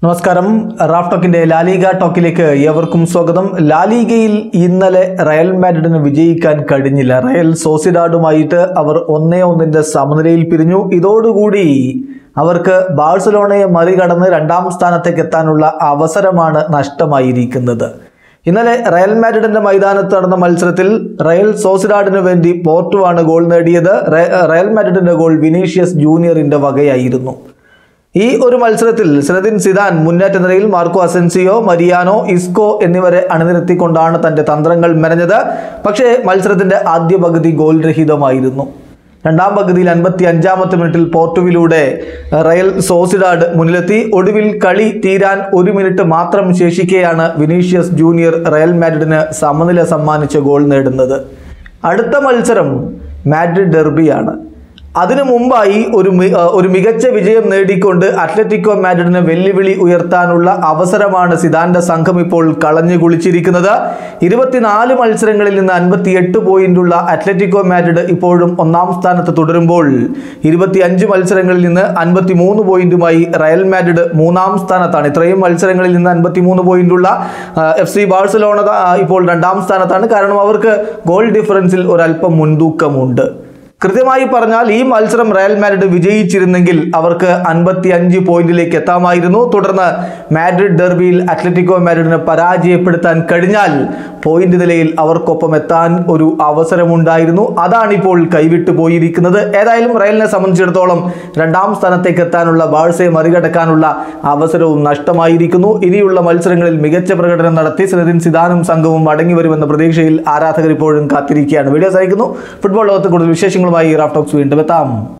നമസ്കാരം. Raf ടോക്കിന്റെ La Liga ടോക്കിലേക്ക് ഏവർക്കും സ്വാഗതം. ലാലിഗയിൽ ഇന്നലെ റയൽ മാഡ്രിഡിന് വിജയിക്കാൻ കഴിഞ്ഞില്ല. റയൽ സോസിഡാഡുമായിട്ട് അവർ 1-1 സമനിലയിൽ പിരിഞ്ഞു. ഇതോടുകൂടി അവർക്ക് ബാഴ്സലോണയെ മറികടന്ന് രണ്ടാം സ്ഥാനത്തേക്ക് എത്താനുള്ള അവസരമാണ് നഷ്ടമായിരിക്കുന്നത്. ഇന്നലെ റയൽ മാഡ്രിഡിന്റെ മൈതാനത്ത് നടന്ന മത്സരത്തിൽ റയൽ സോസിഡാഡിന് വേണ്ടി പോർട്ടുവാണ് ഗോൾ നേടിയത്. റയൽ മാഡ്രിഡിന്റെ ഗോൾ വിനീഷ്യസ് ജൂനിയറിന്റെ വകയായിരുന്നു. ഈ ഒരു മത്സരത്തിൽ സിനദിൻ സിദാൻ മുന്നേറ്റ നിരയിൽ മാർക്കോ അസെൻസിയോ, മരിയാനോ, ഇസ്കോ എന്നിവരെ അണിനിരത്തിക്കൊണ്ടാണ് തന്റെ തന്ത്രങ്ങൾ മെനഞ്ഞത്. പക്ഷേ മത്സരത്തിന്റെ ആദ്യ പകുതി ഗോൾ രഹിതമായിരുന്നു. രണ്ടാം പകുതിയിൽ 55-ാമത്തെ മിനിറ്റിൽ പോർട്ടുവിലൂടെ റയൽ സോസിഡാഡ് മുന്നിലെത്തി. ഒടുവിൽ കളി തീരാൻ 1 മിനിറ്റ് മാത്രം ശേഷിക്കെയാണ് വിനീഷ്യസ് ജൂനിയർ റയൽ മാഡ്രിഡിന് സമനില സമ്മാനിച്ച ഗോൾ നേടുന്നത്. അടുത്ത മത്സരം മാഡ്രിഡ് ഡെർബിയാണ്. അതിനു മുമ്പായി ഒരു മികച്ച വിജയം നേടിക്കൊണ്ട് അത്ലറ്റിക്കോ മാഡ്രിഡിന് വെല്ലുവിളി ഉയർത്താനുള്ള അവസരമാണ് സിദാന്റെ സംഘം ഇപ്പോൾ കളഞ്ഞു കുളിച്ചിരിക്കുന്നത്. 24 മത്സരങ്ങളിൽ നിന്ന് 58 പോയിന്റുള്ള അത്ലറ്റിക്കോ മാഡ്രിഡ് ഇപ്പോഴും 1-ാം സ്ഥാനത്ത് തുടരുമ്പോൾ 25 മത്സരങ്ങളിൽ നിന്ന് 53 പോയിന്റുമായി റയൽ മാഡ്രിഡ് 3-ാം സ്ഥാനത്താണ്. ഇത്രയും മത്സരങ്ങളിൽ നിന്ന് 53 പോയിന്റുള്ള FC ബാഴ്സലോണ ഇപ്പോൾ 2-ാം സ്ഥാനത്താണ്. കാരണം അവർക്ക് ഗോൾ ഡിഫറൻസിൽ ഒരല്പം മുൻതൂക്കമുണ്ട്. കൃത്യമായി പറഞ്ഞാൽ ഈ മത്സരം റയൽ മാഡ്രിഡ് വിജയിച്ചിരുന്നെങ്കിൽ അവർക്ക് 55 പോയിന്റിലേക്ക് എത്താമായിരുന്നു. തുടർന്ന് മാഡ്രിഡ് ഡെർബിയിൽ അത്ലറ്റിക്കോ മാഡ്രിഡിനെ പരാജയപ്പെടുത്താൻ കഴിഞ്ഞാൽ പോയിന്റ് നിലയിൽ അവർക്കൊപ്പം എത്താൻ ഒരു അവസരമുണ്ടായിരുന്നു. അതാണിപ്പോൾ കൈവിട്ടു പോയിരിക്കുന്നത്. ഏതായാലും റയലിനെ സംബന്ധിച്ചിടത്തോളം 2-ാം സ്ഥാനത്തേക്ക് എത്താനുള്ള ബാഴ്സയെ മറികടക്കാനുള്ള അവസരവും നഷ്ടമായിരിക്കുന്നു. ഇനിയുള്ള മത്സരങ്ങളിൽ മികച്ച പ്രകടനം നടത്തി സിനദിൻ സിദാനും സംഘവും മടങ്ങി വരുമെന്ന പ്രതീക്ഷയിൽ ആരാധകർ ഇപ്പോഴും കാത്തിരിക്കുകയാണ്. വീഡിയോ സഹിക്കുന്നു. ഫുട്ബോൾ ലോകത്ത് കൂടുതൽ വിശേഷങ്ങളുമായി റാഫ് ടോക്സ് വീണ്ടും എത്താം.